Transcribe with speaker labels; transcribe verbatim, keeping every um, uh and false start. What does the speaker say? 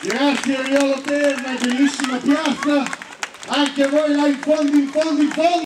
Speaker 1: Grazie Riolo Terme, bellissima piazza, anche voi là in fondo, in fondo, in fondo.